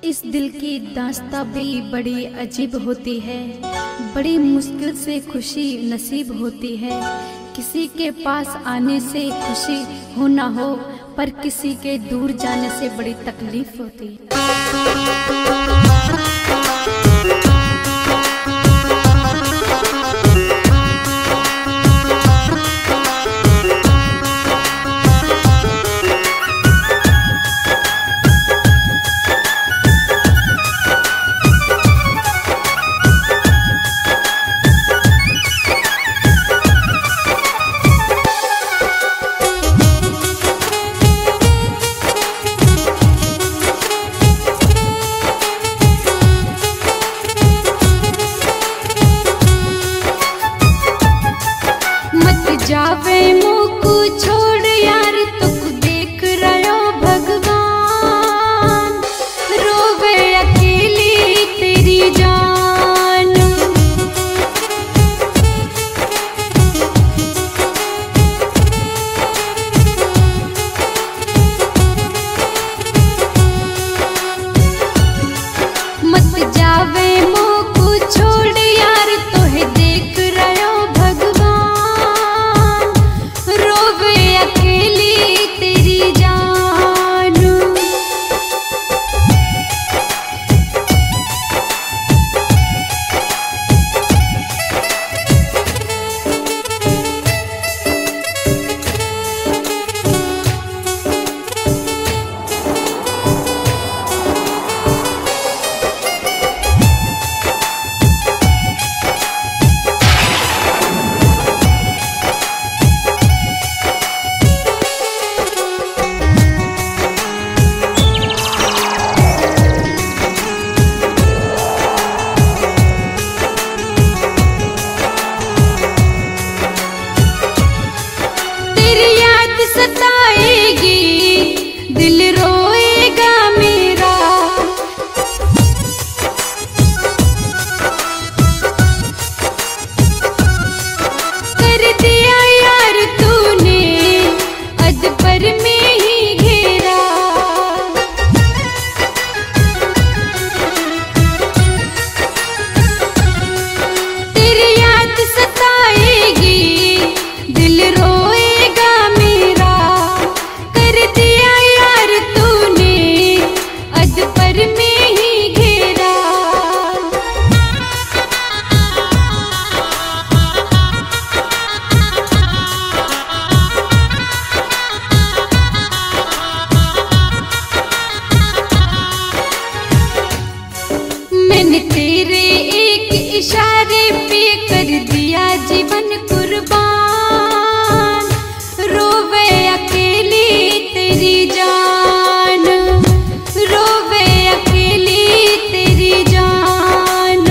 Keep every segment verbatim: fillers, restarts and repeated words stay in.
इस दिल की दास्तां भी बड़ी अजीब होती है, बड़ी मुश्किल से खुशी नसीब होती है। किसी के पास आने से खुशी हो ना हो, पर किसी के दूर जाने से बड़ी तकलीफ होती है। जावे मुझको छोड़ यार, तुक देख रहो भगवान, रोवे अकेली तेरी जान। मत जावे मुझको छोड़ यार, तोहे देख रहो सताएगी, दिल रोएगा मेरा, कर दिया यार तूने अदबर में ही घेरा। तेरी याद सताएगी, दिल रोएगा मेरा, पर में ही घेरा। मैंने तेरे एक इशारे पे कर दिया जीवन कुर्बान, रोवे अकेली तेरी जान, रोवे अकेली तेरी जान।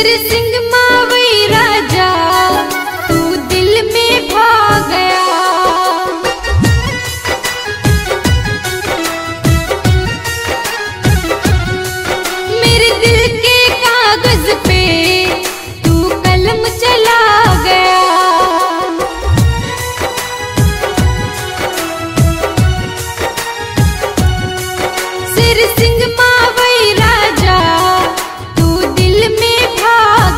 सिर सिंह मावई राजा तू दिल में भा गया। मेरे दिल के कागज पे तू कलम चला गया। सिर सिंह मावई राजा तू दिल में भा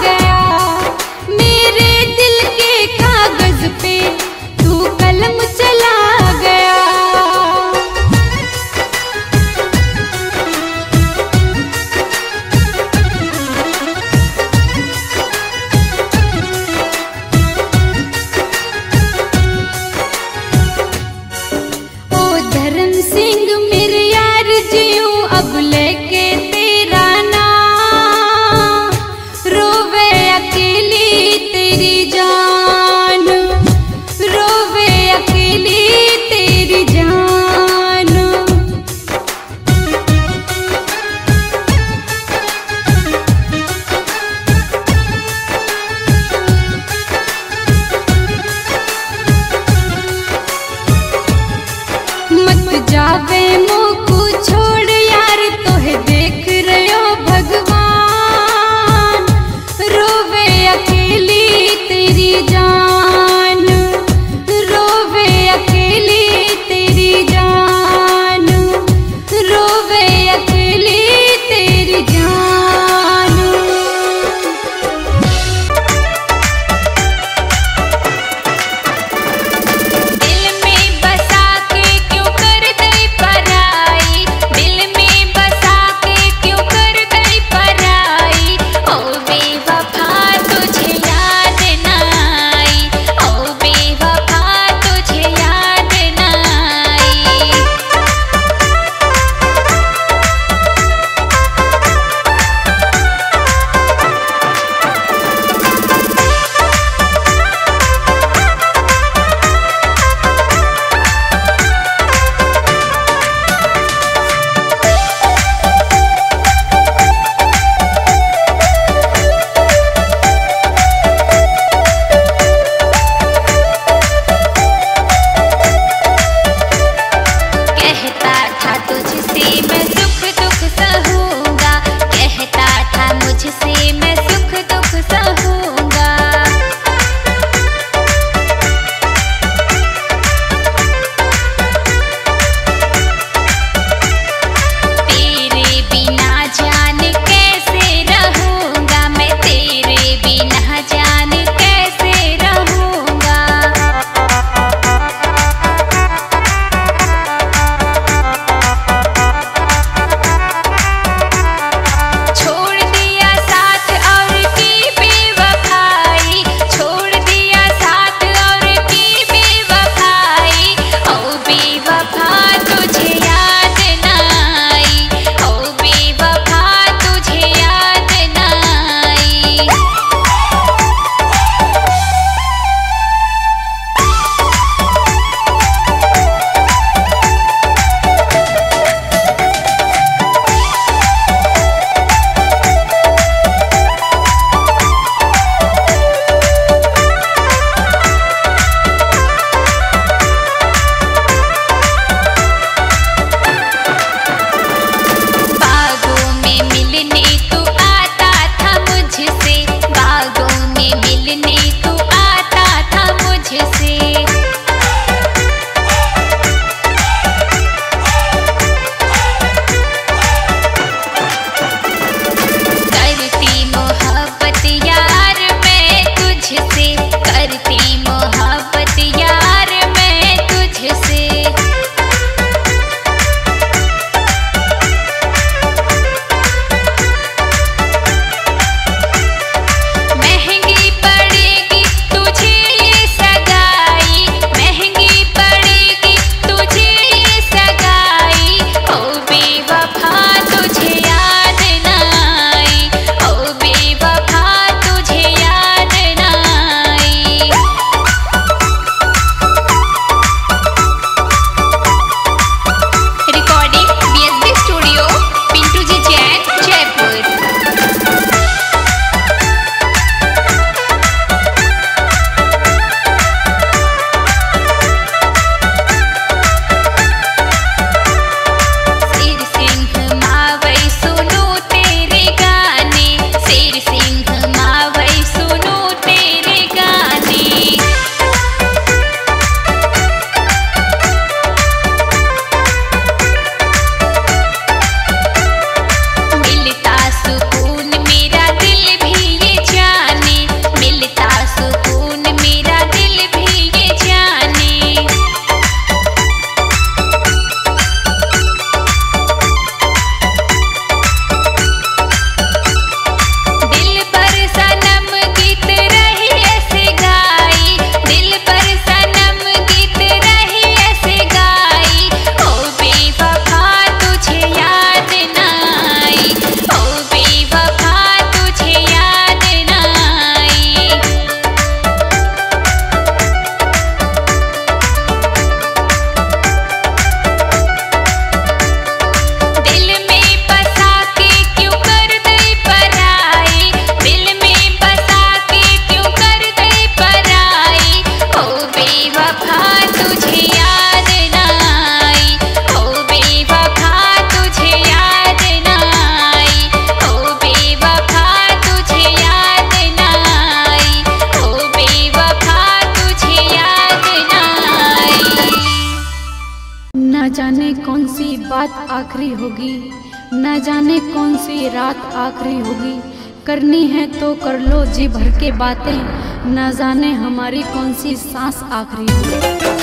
आखिरी होगी, न जाने कौन सी रात आखिरी होगी। करनी है तो कर लो जी भर के बातें, न जाने हमारी कौन सी सांस आखिरी होगी।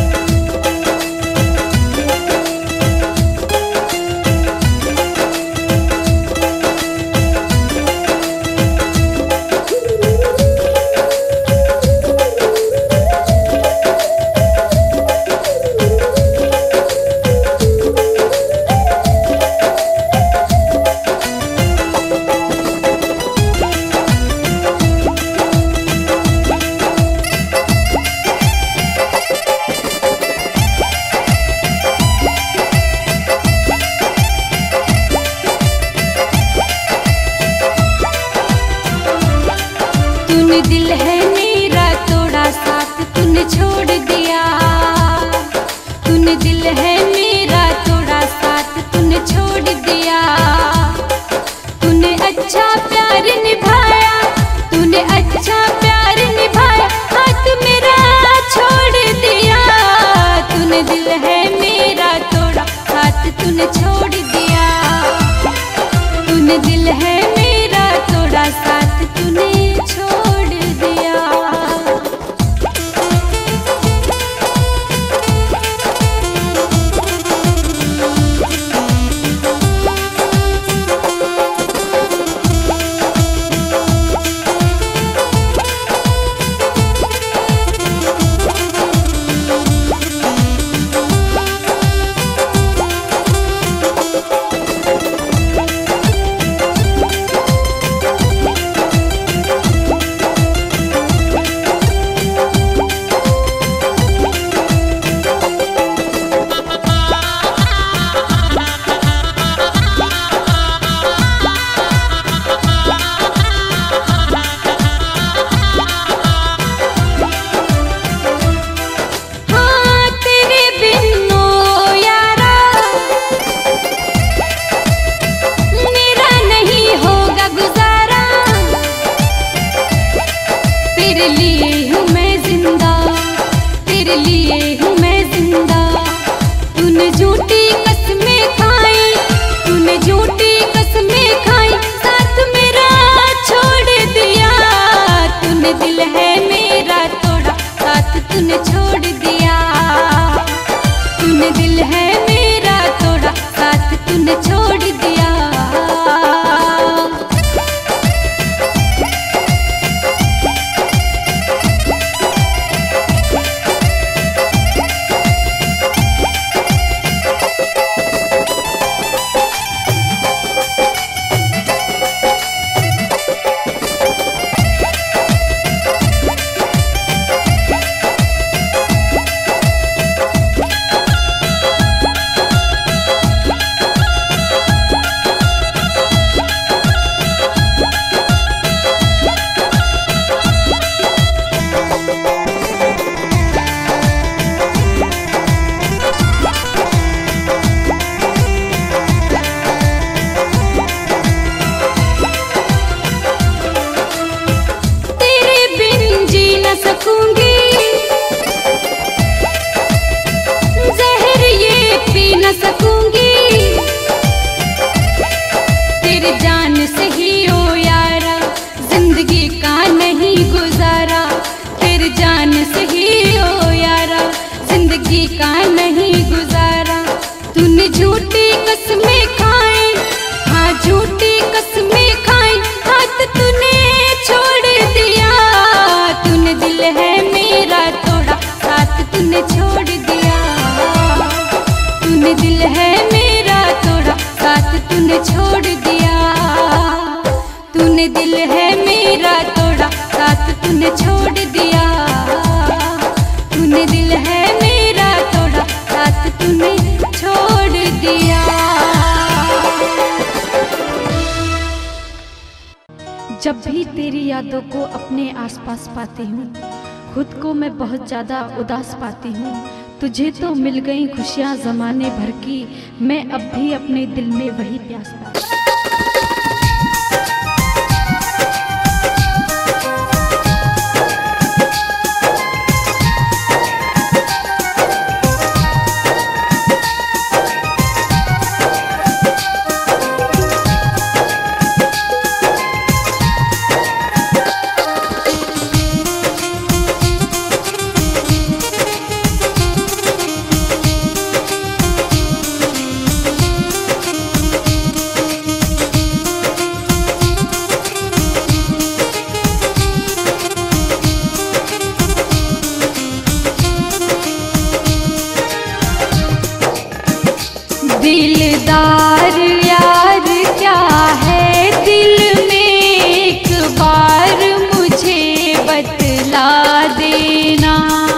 दिल है मेरा तोड़ा साथ तूने छोड़ दिया, तूने दिल है मेरा तोड़ा साथ तूने छोड़ दिया। तूने अच्छा प्यार निभाया, तूने अच्छा प्यार निभाया, हाथ मेरा छोड़ दिया। तूने दिल है मेरा तोड़ा साथ तूने छोड़ दिया, तूने दिल है मेरा तोड़ा साथ तूने छोड़ दिया। तेरे लिए हूँ मैं जिंदा, तेरे लिए हूँ मैं जिंदा। तूने झूठी कसमें खाई, तूने झूठी कसमें खाई, साथ मेरा छोड़ दिया। तूने दिल है मेरा तोड़ा साथ तूने छोड़ दिया, तूने दिल है मेरा तोड़ा साथ तूने छोड़ दिया। जहर ये पी न सकूंगी, तेरे जान से ही ओ यारा जिंदगी का नहीं गुजारा। तेरे जान से ही ओ यारा जिंदगी का नहीं गुजारा। तूने झूठी कसमें खाई, हाँ झूठी कसमें खाई, हाथ तूने छोड़ दिया। तूने दिल है मेरा तोड़ा साथ तूने छोड़ दिया, तूने दिल है मेरा तोड़ा साथ तूने छोड़ दिया। तूने दिल है मेरा तोड़ा साथ तूने छोड़ दिया, तूने दिल है मेरा तोड़ा साथ तूने छोड़ दिया। जब भी तेरी यादों को अपने आसपास पाती हूँ, खुद को मैं बहुत ज़्यादा उदास पाती हूँ। तुझे तो मिल गई खुशियाँ ज़माने भर की, मैं अब भी अपने दिल में वही प्यास पाती। दिलदार यार क्या है दिल में, एक बार मुझे बतला देना।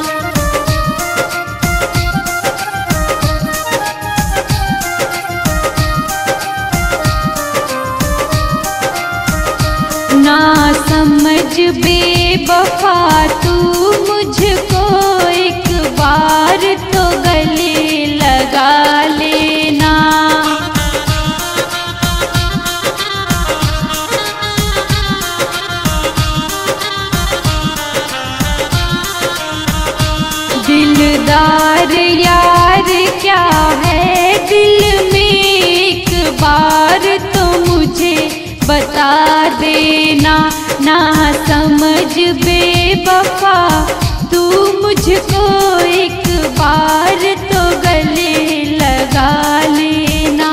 ना समझ बेवफा तू मुझको, एक बार तो गले लगा लेना। दिलदार यार क्या है दिल में, एक बार तो मुझे बता देना। ना समझ बेवफा तू मुझको, एक बार तो गले लगा लेना।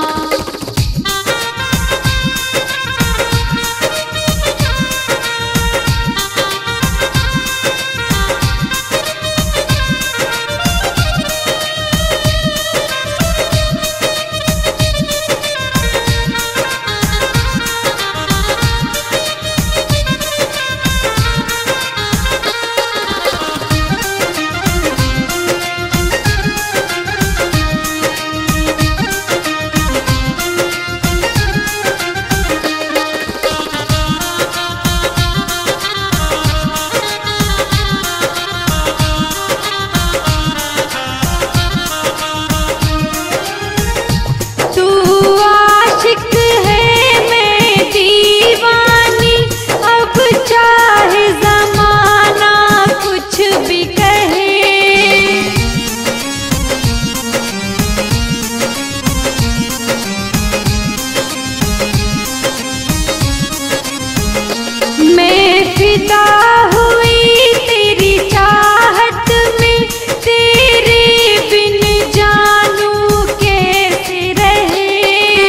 फिदा हुई तेरी चाहत में, तेरे बिन जानू कैसे रहे।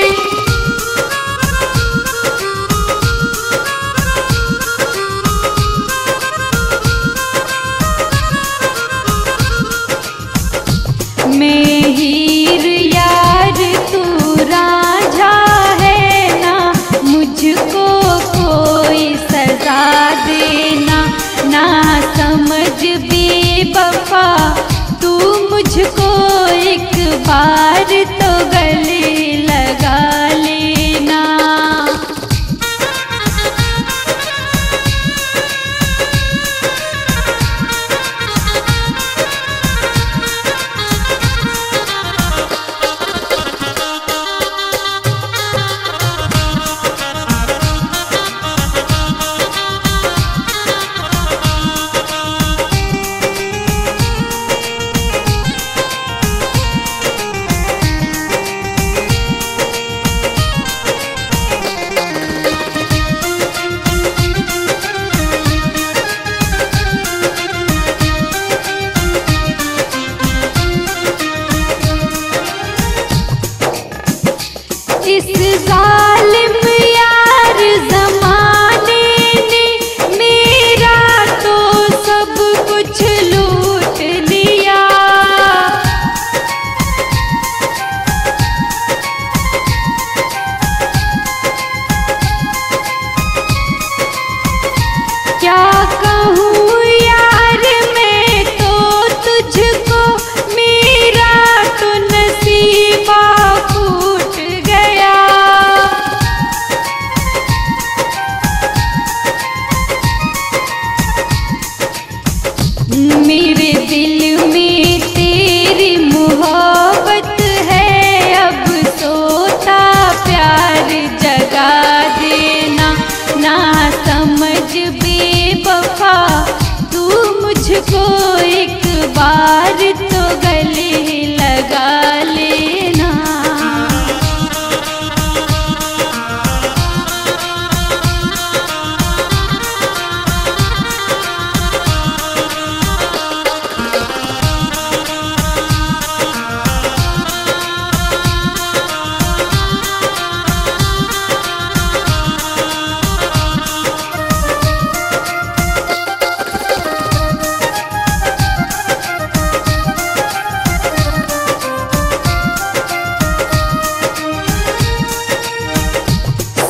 मैं हीर यार तू रांझा है ना, मुझको कोई सजा देना।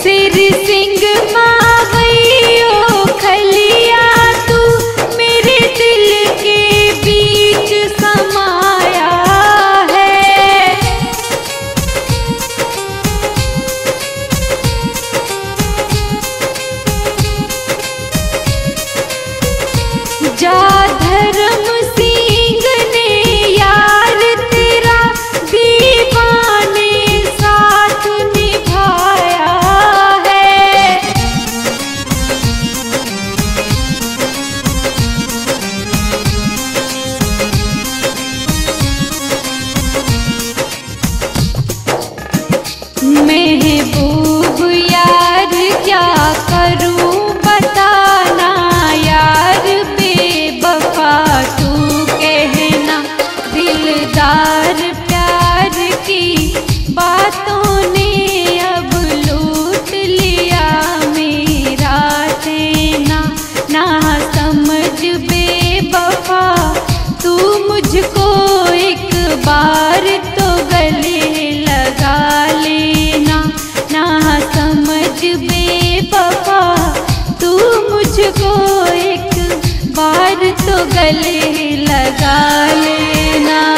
सिर सिंह मावैयो खलिया तू मेरे दिल के बीच समाया है। जा धर्म सिंह ने यार तेरा दीवाने साथ निभाया है। महबूब यार क्या करूं बताना यार बेवफा तू कहना। दिलदार प्यार की बातों ने अब लूट लिया मेरा चैना। ना समझ बेवफा तू मुझको एक बार तो गले लगा लेना। ना समझ बेवफा तू मुझको एक बार तो गले लगा लेना।